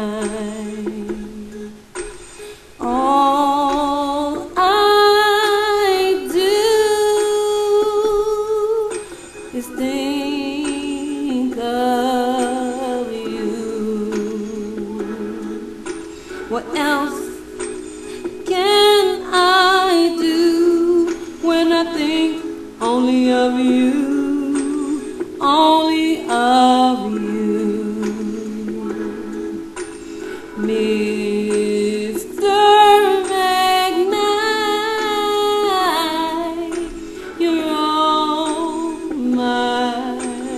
All I do is think of you. What else can I do when I think only of you, only of you? Mr. mcknight, you're on my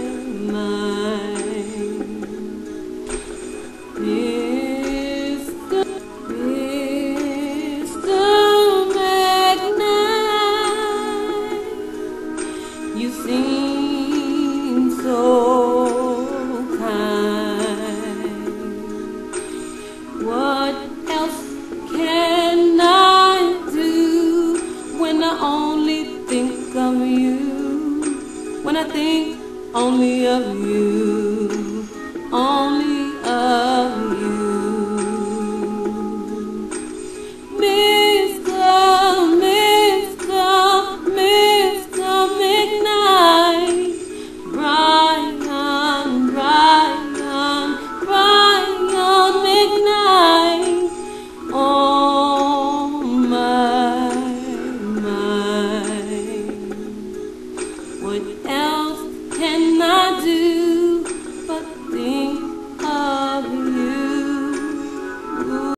mind. Mr. mcknight, you seem so kind. What else can I do when I only think of you? When I think only of you?